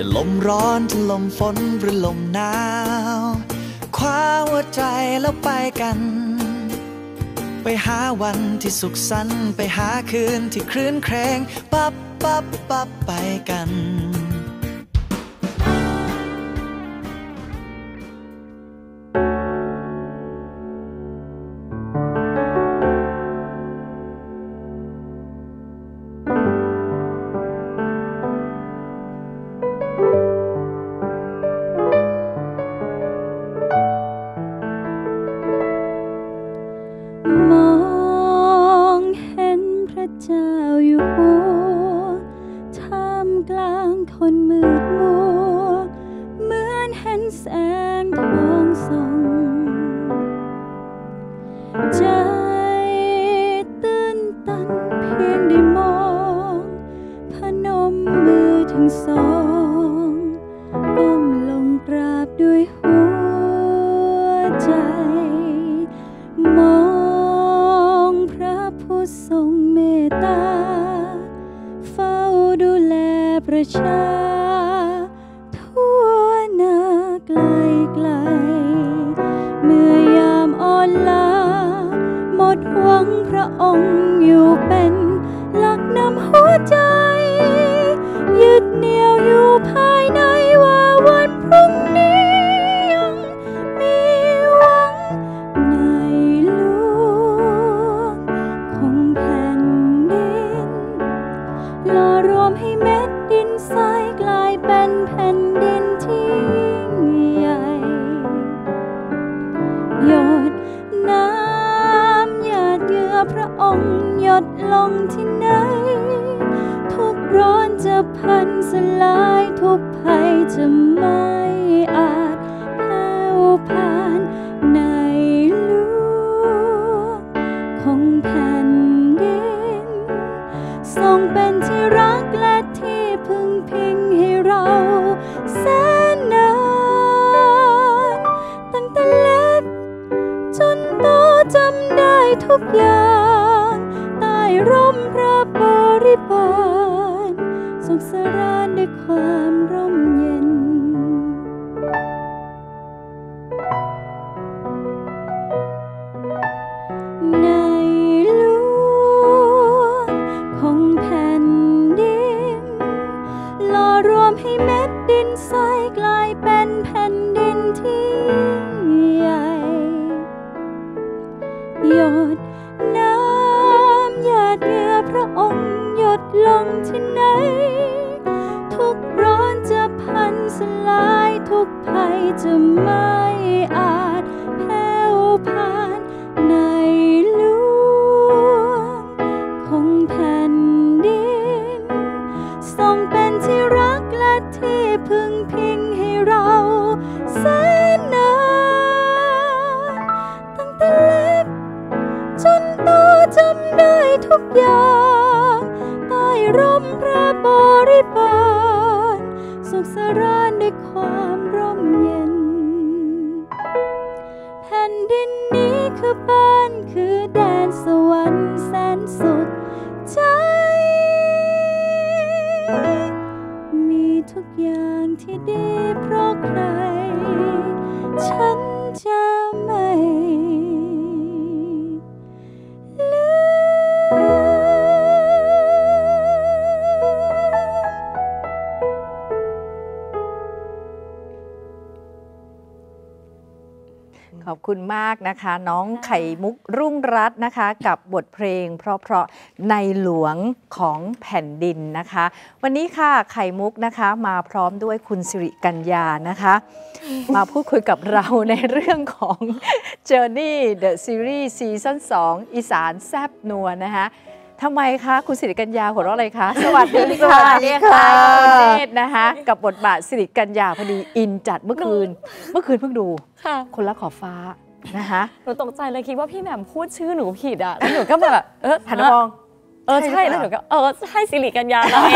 จะลมร้อนจะลมฝนหรือลมหนาวคว้าหัวใจแล้วไปกันไปหาวันที่สุขสันต์ไปหาคืนที่คลื่นเครงปั๊บปั๊บปั๊บไปกันขอบคุณมากนะคะน้องไข่มุกรุ่งรัตน์นะคะกับบทเพลงเพราะๆในหลวงของแผ่นดินนะคะวันนี้ค่ะไข่มุกนะคะมาพร้อมด้วยคุณสิริกัญญานะคะมาพูดคุยกับเราในเรื่องของ Journey The Series Season 2 อีสานแซบนัวนะคะทำไมคะคุณสิริกัญญาหัวเราะอะไรคะสวัสดีค่ะสวัสดีค่ะคุณเนตรนะคะกับบทบาทสิริกัญญาพอดีอินจัดเมื่อคืนเพิ่งดูคนละขอบฟ้านะคะหนูตกใจเลยคิดว่าพี่แหม่มพูดชื่อหนูผิดอ่ะแล้วหนูก็แบบหันมองใช่แล้วหนูก็ใช่สิริกัญญาเราเอง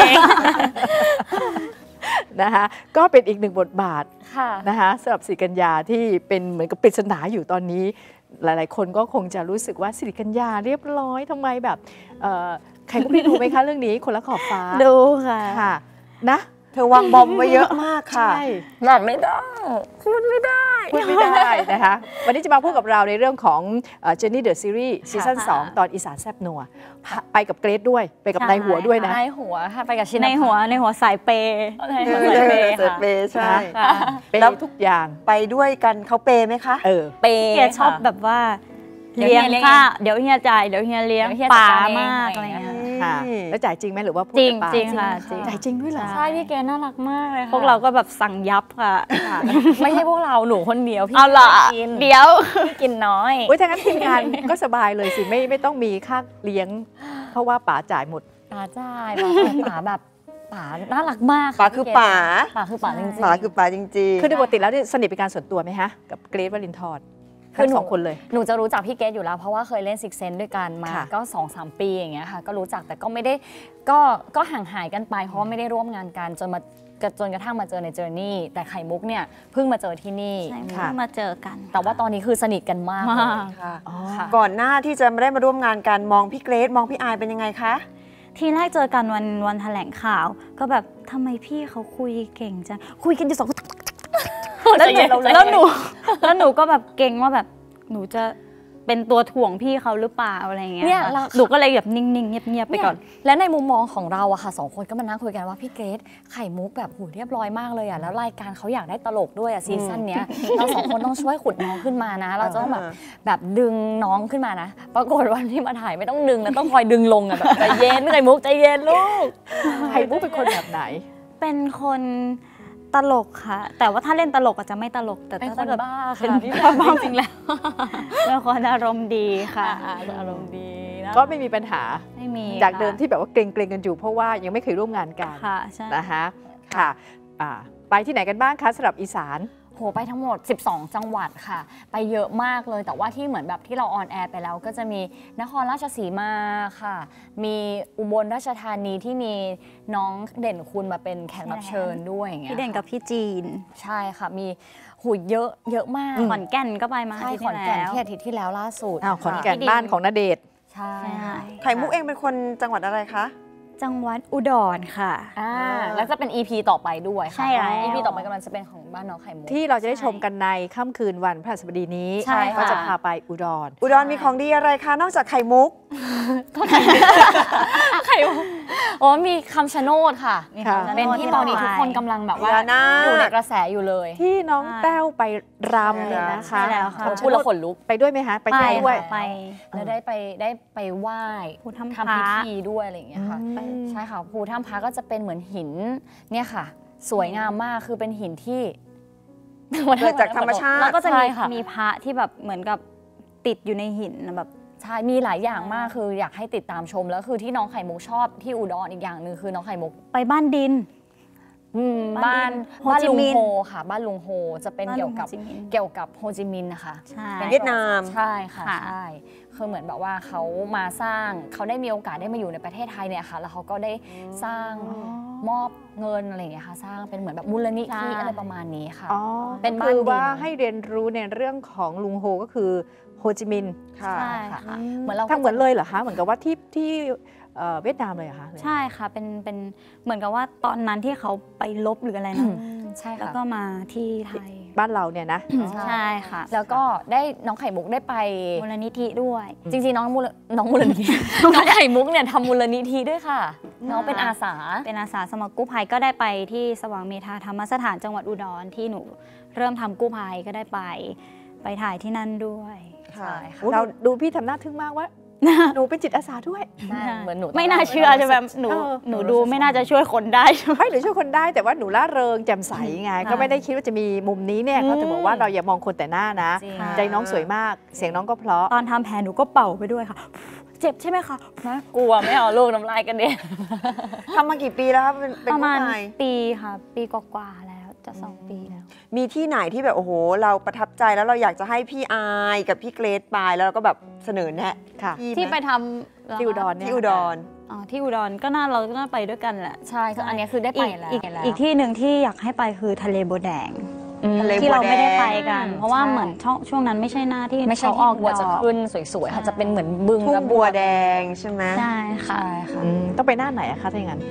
นะคะก็เป็นอีกหนึ่งบทบาทนะคะสำหรับสิริกัญญาที่เป็นเหมือนกับปริศนาอยู่ตอนนี้หลายๆคนก็คงจะรู้สึกว่าสิริกัญญาเรียบร้อยทำไมแบบใครก็ไม่ดูไหมคะเรื่องนี้คนละขอบฟ้าดูค่ะนะเธอวางบอมไว้เยอะมากค่ะใช่หลับไม่ได้พูดไม่ได้พูดไม่ได้นะคะ วันนี้จะมาพูดกับเราในเรื่องของ Journey the Series ซีซั่นค่ะ 2 ตอนอีสานแซบนัวไปกับเกรซด้วยไปกับนายหัวด้วยนะในหัวค่ะไปกับชินในหัวสายเปย์ในหัวสายเปย์เสร็จค่ะเปย์ใช่ค่ะเป็นแล้วทุกอย่างไปด้วยกันเขาเปย์ไหมคะเออเปย์แกชอบแบบว่าเดี๋ยวเลี้ยงเฮียเลี้ยงค่าเดี๋ยวเฮียจ่ายเดี๋ยวเฮียเลี้ยงเดี๋ยวเฮียจัดป๋าการเองมากอะอะไร ไรเงี้เงี้ยยค่ะแล้วจ่ายจริงไหมหรือว่าพูดจริงแต่ปากจริงค่ะจริงจ่ายจริงด้วยเหรอใช่พี่เกน่ารักมากเลยค่ะพวกเราก็แบบสั่งยับค่ะไม่ใช่พวกเราหนูคนเดียวพี่เอาล่ะไม่กินเดี๋ยวพี่กินน้อยโอ้ยถ้างั้นทีมงานก็สบายเลยสิไม่ต้องมีค่าเลี้ยง เพราะว่าป๋าจ่ายหมดป๋าจ่ายป๋าแบบป๋าน่ารักมากป๋าคือป๋าป๋าคือป๋าจริงๆป๋าคือป๋าจริงๆคือโดยปกติแล้วเนี่ยสนิทเป็นการส่วนตัวไหมฮะ กับเกรซวลินทร์ทั้งสองคนเลยหนูจะรู้จักพี่เกดอยู่แล้วเพราะว่าเคยเล่นซิกเซนด้วยกันมาค่ะก็ 2-3 ปีอย่างเงี้ยค่ะก็รู้จักแต่ก็ไม่ได้ก็ห่างหายกันไปเพราะว่าไม่ได้ร่วมงานกันจนกระทั่งมาเจอในเจอร์นี่แต่ไข่มุกเนี่ยเพิ่งมาเจอที่นี่ใช่ค่ะเพิ่งมาเจอกันแต่ว่าตอนนี้คือสนิทกันมากมากเลยค่ะอ๋อค่ะก่อนหน้าที่จะไม่ได้มาร่วมงานกันมองพี่เกรซมองพี่อายเป็นยังไงคะทีแรกเจอกันวันแถลงข่าว ก็แบบทำไมพี่เขาคุยเก่งจังคุยกันอยู่สองคนแล้วหนูก็แบบเก่งว่าแบบหนูจะเป็นตัวถ่วงพี่เขาหรือเปล่าอะไรเงี้ยเนี่ยค่ะเราหนูก็เลยแบบนิ่งๆเงียบๆไปก่อนและในมุมมองของเราอะค่ะ2 คนก็มานั่งคุยกันว่าพี่เกรซไข่มุกแบบหูเรียบร้อยมากเลยอะแล้วรายการเขาอยากได้ตลกด้วยอะซีซั่นเนี้ยเรา2 คนต้องช่วยขุดน้องขึ้นมานะ เราจะต้องแบบดึงน้องขึ้นมานะ ปรากฏวันที่มาถ่ายไม่ต้องดึงนะต้องคอยดึงลงอะแบบใจเย็นไข่มุกใจเย็นลูกไข่มุกเป็นคนแบบไหนเป็นคนตลกค่ะ แต่ว่าถ้าเล่นตลกอาจจะไม่ตลกแต่เป็นคถ้าน เกิดบ้าเป็นค่ะพี่บ้าจริงแล้วเป็นคนอารมณ์ดีค่ะอารมณ์ดีนะก็ไม่มีปัญหาไม่มีจากเดิมค่ะที่แบบว่าเกรงๆกันอยู่เพราะว่ายังไม่เคยร่วมงานกันค่ะใช่นะคะค่ะไปที่ไหนกันบ้างคะสำหรับอีสานโหไปทั้งหมด 12 จังหวัดค่ะ ไปเยอะมากเลยแต่ว่าที่เหมือนแบบที่เราออนแอร์ไปแล้วก็จะมีนครราชสีมาค่ะ มีอุบลราชธานีที่มีน้องเด่นคุณมาเป็นแขกรับเชิญด้วยอย่างเงี้ยพี่เด่นกับพี่จีนใช่ค่ะมีหูเยอะมากขอนแก่นก็ไปมาใช่อาทิตย์ขอนแก่นแล้วที่อาทิตย์ที่แล้วล่าสุดอ้าวขอนแก่นค่ะบ้านของณเดชน์ใช่ใช่ไข่มุกเองเป็นคนจังหวัดอะไรคะจังหวัดอุดรค่ะแล้วจะเป็น EP ต่อไปด้วยค่ะใช่แล้ว EP ต่อไปกำลังจะเป็นของบ้านน้องไข่มุกที่เราจะได้ชมกันในค่ำคืนวันพฤหัสบดีนี้ใช่ค่ะก็จะพาไปอุดรอุดรมีของดีอะไรคะนอกจากไข่มุกไข่มุกโอ้มีคำชะโนดค่ะมีคำชะโนดเป็นที่ตอนนี้ทุกคนกำลังแบบว่าพญานาคอยู่ในกระแสอยู่เลยที่น้องใช่แต้วไปรำเนี่ยนะคะใช่แล้วค่ะพูดแล้วขนลุกไปด้วยไหมคะไปเที่ยวด้วยค่ะไปแล้วได้ไปไหว้ภูถ้ำทำพิพระธีด้วยอะไรอย่างเงี้ยค่ะอืมใช่ค่ะภูถ้ำพระก็จะเป็นเหมือนหินเนี่ยค่ะ สวยงามมากคือเป็นหินที่เกิดจากธรรมชาติแล้วก็จะใช่มีค่ะมีพระที่แบบเหมือนกับติดอยู่ในหินนะแบบใช่มีหลายอย่างมากคืออยากให้ติดตามชมแล้วคือที่น้องไข่มุกชอบที่อุดรอีกอย่างหนึ่งคือน้องไข่มุกไปบ้านดินบ้านโฮบ้านจิลุงมินห์โฮค่ะ บ้านลุงโฮจะเป็นเกี่ยวกับบ้านลุงโฮจิมินห์เกี่ยวกับโฮจิมินห์นะคะใช่ป็นเวียดนามใช่ค่ะค่ะใช่คือเหมือนแบบว่าเขามาสร้างเขาได้มีโอกาสได้มาอยู่ในประเทศไทยเนี่ยค่ะ แล้วเขาก็ได้สร้างมอบเงินอะไรอย่างเงี้ยค่ะ สร้างเป็นเหมือนแบบมูลนิธิอะไรประมาณนี้ค่ะอ๋อเป็นบ้านคือดินว่าให้เรียนรู้ในเรื่องของลุงโฮก็คือโฮจิมินห์ค่ะใช่ค่ะค่ะเหมือนเราทำเหมือนเลยเหรอคะเหมือนกับว่าที่เวียดนามเลยเหรอคะใช่ค่ะเป็นเหมือนกับว่าตอนนั้นที่เขาไปลบหรืออะไรนะใช่แล้วค่ะก็มาที่ไทยบ้านเราเนี่ยนะใช่ค่ะแล้วก็ได้น้องไข่มุกได้ไปมูลนิธิด้วยจริงๆน้องมูลนิธิ น้องไข่มุกเนี่ยทำมูลนิธิด้วยค่ะ น้องเป็นอาสาเป็นอาสาสมัครกู้ภัยก็ได้ไปที่สว่างเมธาธรรมสถานจังหวัดอุดรที่หนูเริ่มทำกู้ภัยก็ได้ไปถ่ายที่นั่นด้วยใช่ค่ะเราดูพี่ทำหน้าทึ่งมากว่า หนูเป็นจิตอาสาด้วยเหมือนหนูไม่น่าเชื่อใช่ไหมหนูเออหนูดูไม่น่าจะช่วยคนได้ใช่ไหมไม่หรือช่วยคนได้แต่ว่าหนูล่าเริงแจ่มใสไงค่ะก็ไม่ได้คิดว่าจะมีมุมนี้เนี่ยอืมก็จะบอกว่าเราอย่ามองคนแต่หน้านะจริงใจน้องสวยมาก เสียงน้องก็เพราะตอนทำแผลหนูก็เป่าไปด้วยค่ะ เจ็บใช่ไหมคะน่ากลัวไม่เอาลูกน้ำลายกันเด็นทำมากี่ปีแล้วครับเป็นประมาณกู้ภัยปีค่ะ ปีกว่าๆแล้วจะ2 ปีแล้วมีที่ไหนที่แบบโอ้โห เราประทับใจแล้วเราอยากจะให้พี่อายกับพี่เกรซไปแล้วเราก็แบบเสนอแนะค่ะที่ที่ไหไปมทำที่อุดรเนี่ยที่อุดรอ๋อที่อุดรก็เราก็น่าไปด้วยกันแหละใช่คืออันนี้คือได้ไปแล้วอีกที่หนึ่งที่อยากให้ไปคือทะเลบัวแดงทะเลที่เราไม่ได้ไปกันอืมเพราะว่าใช่เหมือนช่วงนั้นไม่ใช่หน้าที่ไม่ใช่เขาออออก กบัวดจะอกขึ้นสวยๆค่ะจะเป็นเหมือนบึงทุ่และงบัวแดงใช่ไหมใช่ค่ะใช่ค่ะต้องไปหน้าไหนอะคะถ้าอย่างนั้น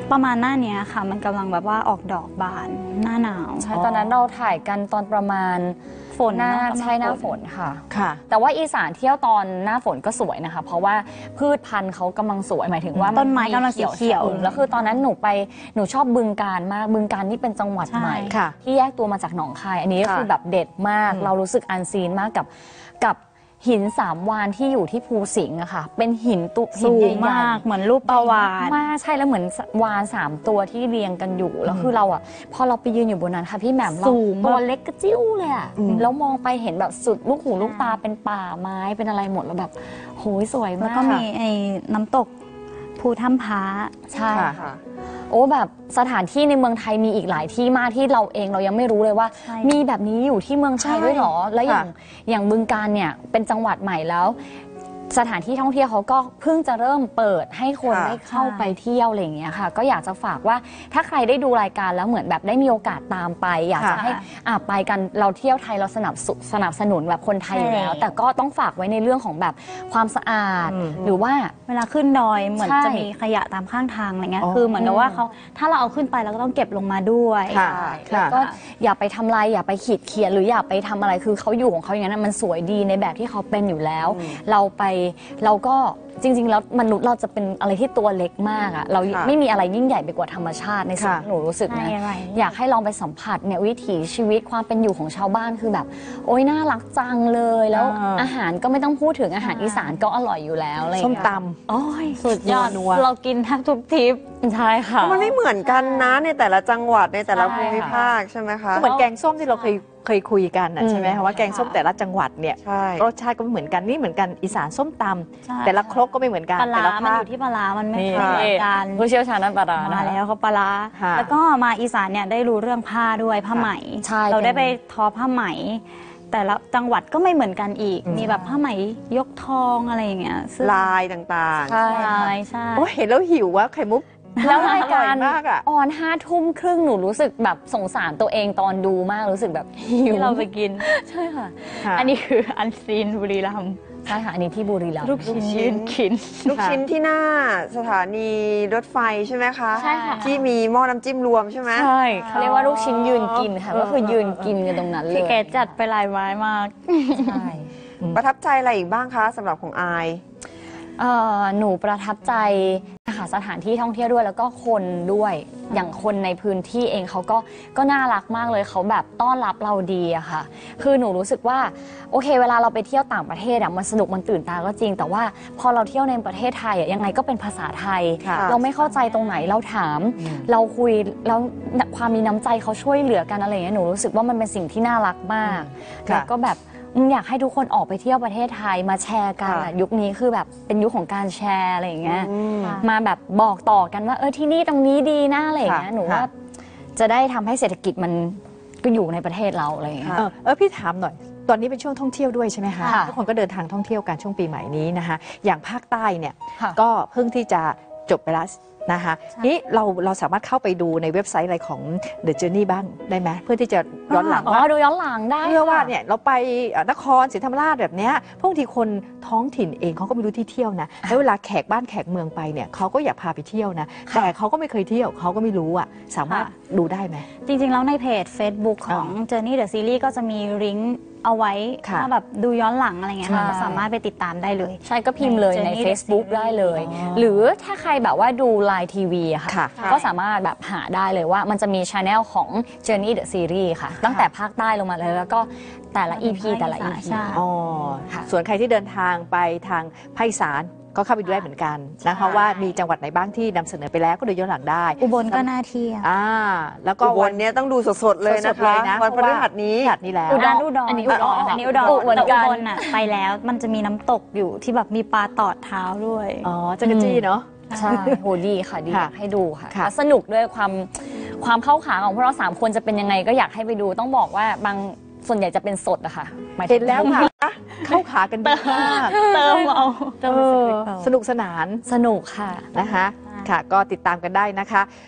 ประมาณหน้านี้ค่ะมันกำลังแบบว่าออกดอกบานหน้าหนาวใช่ตอนนั้นเราถ่ายกันตอนประมาณฝนหน้าเนอะใช่หน้าฝนค่ะค่ะแต่ว่าอีสานเที่ยวตอนหน้าฝนก็สวยนะคะ เพราะว่าพืชพันธุ์เขากำลังสวยหมายถึงว่าต้นไม้กำลังเขียวแล้วคือตอนนั้นหนูชอบบึงกาฬมากบึงกาฬนี่เป็นจังหวัดใหม่ค่ะที่แยกตัวมาจากหนองคาย อันนี้ก็คือแบบเด็ดมาก เรารู้สึกอันซีนมากกับหิน3 วานที่อยู่ที่ภูสิงห์อะค่ะ เป็นหินสูงใหญ่ๆมากเหมือนรูปปลาวาฬมากใช่แล้วเหมือนวาน3 ตัวที่เรียงกันอยู่แล้วคือเราอ่ะพอเราไปยืนอยู่บนนั้นค่ะพี่แหม่มเราสูงมากตัวเล็กกระจิ้วเลยอ่ะแล้วมองไปเห็นแบบสุดลูกหูลูกตาเป็นป่าไม้เป็นอะไรหมดแล้วแบบโหยสวยมากแล้วก็มีไอ้น้ำตกภูถ้ำพระใช่ค่ะโอ้แบบสถานที่ในเมืองไทยมีอีกหลายที่มากที่เราเองเรายังไม่รู้เลยว่าใช่มีแบบนี้อยู่ที่เมืองไทยด้วยเหรอแล้วอย่างบึงกาฬเนี่ยเป็นจังหวัดใหม่แล้ว สถานที่ท่องเที่ยวเขาก็เพิ่งจะเริ่มเปิดให้คนค่ะได้เข้าไปเที่ยวอะไรอย่างเงี้ยค่ะ ก็อยากจะฝากว่าถ้าใครได้ดูรายการแล้วเหมือนแบบได้มีโอกาสตามไป อยากจะให้ไปกันเราเที่ยวไทยเราสนับสนุนแบบคนไทยอยู่แล้ว แต่ก็ต้องฝากไว้ในเรื่องของแบบความสะอาดหรือว่าเวลาขึ้นดอยเหมือนใช่จะมีขยะตามข้างทางอะไรเงี้ยอ๋อคือเหมือนกับว่าเขาถ้าเราเอาขึ้นไปเราก็ต้องเก็บลงมาด้วยค่ะแล้วก็อย่าไปทำลายอย่าไปขีดเขียนหรืออย่าไปทำอะไรคือเขาอยู่ของเขาอย่างนั้นมันสวยดีในแบบที่เขาเป็นอยู่แล้ว เราก็จริงๆแล้วมนุษย์เราจะเป็นอะไรที่ตัวเล็กมากอะเราค่ะไม่มีอะไรยิ่งใหญ่ไปกว่าธรรมชาติในสิ่งที่หนูรู้สึกนะใช่อะไรอยากให้ลองไปสัมผัสเนี่ยวิถีชีวิตความเป็นอยู่ของชาวบ้านคือแบบ โอ๊ยน่ารักจังเลยแล้วอาหารก็ไม่ต้องพูดถึงอาหารอีสานก็อร่อยอยู่แล้วอะไรอย่างส้มเงี้ยตำโอ้ยสุดยอดนัวเรากินแทบทุกทริปใช่ค่ะมันไม่เหมือนกันนะในแต่ละจังหวัดในแต่ละใช่ภูมิภาคใช่ไหมคะก็เหมือนแกงส้มที่เราเคยคุยกันน่ะใช่ไหมคะว่าแกงส้มแต่ละจังหวัดเนี่ยใช่รสชาติก็ไม่เหมือนกันนี่เหมือนกันอีสานส้มตใช่ำแต่ละครกก็ไม่เหมือนกันปลาแต่ร้าละมันภาอคยู่ที่ปลาร้ามันไม่นี่เหมือนกันผู้เชี่ยวชาญด้านปลาร้ามานะคะแล้วเขาปลาร้าค่ะแล้วก็มาอีสานเนี่ยได้รู้เรื่องผ้าด้วยผ้าไหมใช่เราได้ไปทอผ้าไหม แต่ละจังหวัดก็ไม่เหมือนกันอีก มีแบบผ้าไหมยกทองอะไรอย่างเงี้ยซึ่งลายต่างใช่ใช่ค่ะใช่โอ้เห็นแล้วหิวว่าไข่มุกแล้วรายการอร่อยมากอะออน5 ทุ่มครึ่งหนูรู้สึกแบบสงสารตัวเองตอนดูมากรู้สึกแบบหิวที่เราไปกินใช่ค่ะค่ะอันนี้คืออันซีนบุรีรัมย์ใช่ค่ะอันนี้ที่บุรีรัมย์ลูกชิ้นยืนกินๆ ลูกชิ้นที่หน้าสถานีรถไฟใช่ไหมคะใช่ค่ะที่มีหม้อน้ำจิ้มรวมใช่ไหมใช่เขาเรียกว่าลูกชิ้นยืนกินค่ะก็คือยืนกินกันตรงนั้นเลยพี่แกจัดไปหลายไม้มากใช่ประทับใจอะไรอีกบ้างคะสำหรับของอายหนูประทับใจนะคะสถานที่ท่องเที่ยวด้วยแล้วก็คนด้วยอย่างคนในพื้นที่เองเขาก็น่ารักมากเลยเขาแบบต้อนรับเราดีอะค่ะคือหนูรู้สึกว่าโอเคเวลาเราไปเที่ยวต่างประเทศอะมันสนุกมันตื่นตาก็จริง แต่ว่าพอเราเที่ยวในประเทศไทยอะยังไงก็เป็นภาษาไทยค่ะเราไม่เข้าใจตรงไหนเราถาม เราคุยแล้วความมีน้ำใจเขาช่วยเหลือกันอะไรอย่างเงี้ยหนูรู้สึกว่ามันเป็นสิ่งที่น่ารักมากค่ะแล้วก็แบบอยากให้ทุกคนออกไปเที่ยวประเทศไทยมาแชร์กันค่ะอะยุคนี้คือแบบเป็นยุคของการแชร์อะไรอย่างเงี้ยค่ะมาแบบบอกต่อกันว่าที่นี่ตรงนี้ดีนะอะไรอย่างเงี้ยค่ะหนูว่าค่ะจะได้ทำให้เศรษฐกิจมันก็อยู่ในประเทศเราอะไรอย่างเงี้ยพี่ถามหน่อย ตอนนี้เป็นช่วงท่องเที่ยวด้วยใช่ไหมคะค่ะทุกคนก็เดินทางท่องเที่ยวกันช่วงปีใหม่นี้นะคะอย่างภาคใต้เนี่ยค่ะก็เพิ่งที่จะจบไปแล้วนะคะนี่เราสามารถเข้าไปดูในเว็บไซต์อะไรของ The Journey บ้างได้ไหมเพื่อที่จะย้อนหลังอ๋ว่าอดูย้อนหลังได้เพื่อว่าค่ะเนี่ยเราไปนครศรีธรรมราชแบบเนี้ยบางทีคนท้องถิ่นเองเขาก็ไม่รู้ที่เที่ยวนะแล้วเวลาแขกบ้านแขกเมืองไปเนี่ยเขาก็อยากพาไปเที่ยวนะแต่เขาก็ไม่เคยเที่ยวเขาก็ไม่รู้อ่ะสามารถดูได้ไหมจริงๆ แล้วในเพจ Facebook ของ Journey the Series ก็จะมีลิงก์เอาไว้ค่ะถ้าแบบดูย้อนหลังอะไรเงี้ยใช่เราสามารถไปติดตามได้เลยใช่ก็พิมพ์เลยใน Journey the Facebook Series ได้เลยอ๋อหรือถ้าใครแบบว่าดูไลน์ทีวีอะค่ะค่ะก็สามารถแบบหาได้เลยว่ามันจะมีช anel ของ Journey the Series ค่ะ ตั้งแต่ภาคใต้ลงมาเลยแล้วก็แต่ละ EP แต่ละ EP ใช่อ๋อค่ะส่วนใครที่เดินทางไปทางภาคอีสานก็เข้าไปดูได้เหมือนกันนะเพราะว่ามีจังหวัดไหนบ้างที่นำเสนอไปแล้วก็ดูย้อนหลังได้อุบลก็น่าเที่ยวแล้วก็อุบวัลเนี้ยต้องดูสดๆเลยสนะดๆเลยคะนะวันพฤหัสนี้พฤหัสนี้แล้วอุดรอันนี้อุดรอันนี้อุดรเหมือนแต่กัอุนบลน่ะไปแล้วมันจะมีน้ำตกอยู่ที่แบบมีปลาตอดเท้าด้วยอ๋อจักรจี้เนาะใช่โหดีค่ะดีค่ะอยากให้ดูค่ะค่ะแล้วสนุกด้วยความเข้าขาของพวกเรา3 คนจะเป็นยังไงก็อยากให้ไปดูต้องบอกว่าบางส่วนใหญ่จะเป็นสดอะค่ะหมายถึงเห็นแล้วค่ะ เข้าขากันดีมากเติมเอาเติมเอสอคริปต์เอาสนุกสนานสนุกค่ะนะคะค่ะก็ติดตามกันได้นะคะ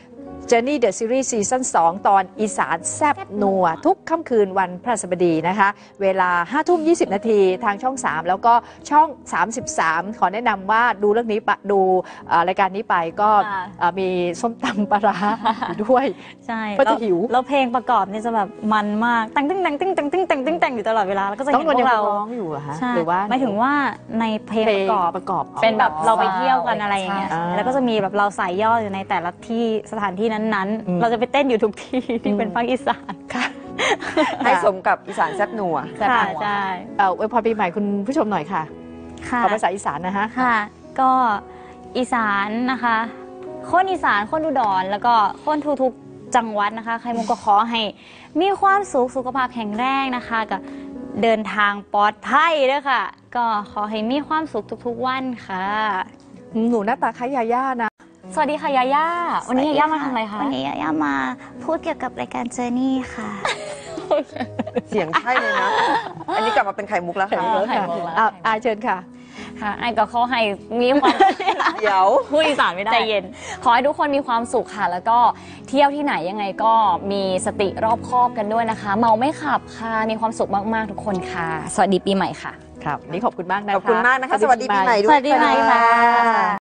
Journey the Series ซีซั่น2ตอนอีสานแซบนัวทุกค่ำคืนวันพฤหัสบดีนะคะ เวลา 5:20 นาทีทางช่อง 3 แล้วก็ช่อง 33 ขอแนะนำว่าดูเรื่องนี้ดูรายการนี้ไปก็มีส้มตำปลาร้าอยู่ด้วยใช่ก็จะหิวแล้วเพลงประกอบเนี่ยจะแบบมันมากแต่งตึ้งแต่งตึ้งแต่งตึ้งแต่งตึ้งแต่งอยู่ตลอดเวลาแล้วก็จะต้อเห็งนพวกเราร้องอยู่เหรอคะใช่หรือว่าหมายถึงว่าในเพลงประกอบเป็นแบบเราไปเที่ยวกันอะไรอย่างเงี้ยอ่าแล้วก็จะมีแบบเราใส่ย่ออยู่ในแต่ละที่สถานที่นั้นๆ เราจะไปเต้นอยู่ทุกที่ที่เป็นภาคอีสานค่ะให้สมกับอีสานแซ่บนัวค่ะใช่อวยพรปีใหม่คุณผู้ชมหน่อยค่ะค่ะขอภาษาอีสานนะฮะค่ะ ก็อีสานนะคะคนอีสานคนอุดรแล้วก็คนทุกๆจังหวัดนะคะใครมุกก็ขอให้มีความสุขสุขภาพแข็งแรงนะคะกับเดินทางปลอดภัยด้วยค่ะ ก็ขอให้มีความสุขทุกๆวันค่ะหนูหน้าตาคล้ายยาย่านะสวัสดีค่ะยาย่าวันนี้ยาย่ามาทำอะไรคะวันนี้ยาย่ามาพูดเกี่ยวกับรายการ Journey ค่ะเสียงใช่เลยนะ อันนี้กลับมาเป็นไข่มุกแล้วค่ะไข่มุกแล้วอายเชิญค่ะค่ะไอ้ก็ขอให้มีความเดี๋ยวพูดอีสานไม่ได้ใจเย็นขอให้ทุกคนมีความสุขค่ะ แล้วก็เที่ยวที่ไหนยังไงก็มีสติรอบคอบกันด้วยนะคะ เมาไม่ขับค่ะมีความสุขมากๆทุกคนค่ะ สวัสดีปีใหม่ค่ะครับ นี่ขอบคุณมากนะคะขอบคุณมากนะคะ สวัสดีปีใหม่ด้วยสวัสดีปีใหม่ค่ะ